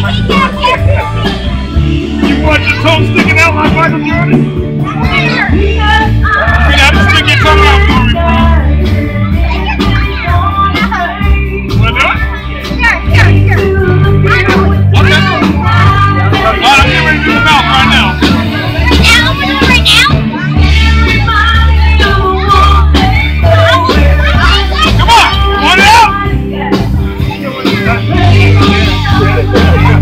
You want your tongue sticking out like Michael Jordan? You have to stick your tongue out for me, bro. Want to do it? Okay. Alright, I'm getting ready to do the mouth right now. Come on, want it out?